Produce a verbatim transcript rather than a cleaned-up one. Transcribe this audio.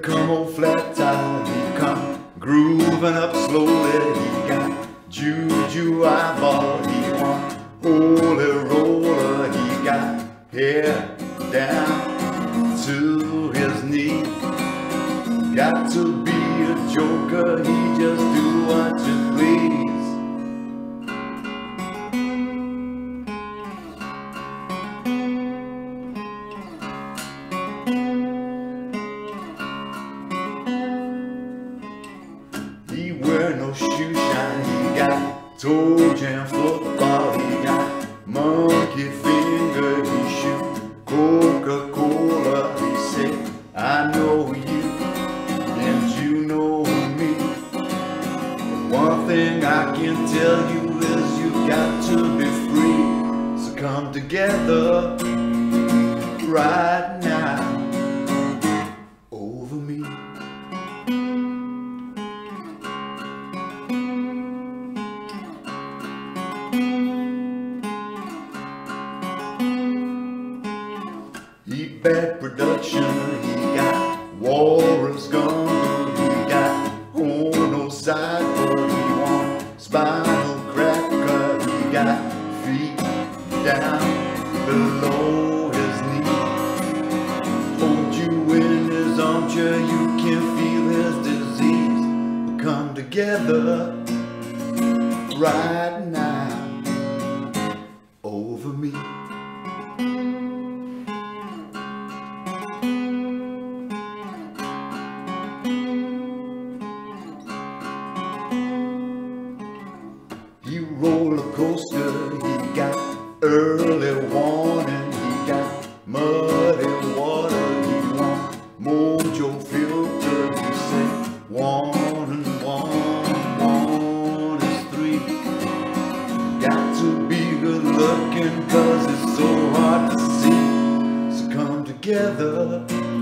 come old flat tire, he come grooving up slowly. He got juju eyeball, he want holy roller. He got hair down to his knees. Got to be a joker, he just do what you please. He wear no shoe shine, he got toe jam football. He got monkey finger, he shoot Coca-Cola. He say, I know you and you know me. One thing I can tell you is you got to be free. So come together right now over me. He bad production, he got Warren's gun, he got horn side, but he want spinal cracker. He got feet down below his knee. Hold you in his armchair, you can feel his disease. Come together right now over me. He roller coaster, he got early warning. He got muddy water, he want mojo filter. He say one and one, one is three. Got to be good looking cause it's so hard to see. So come together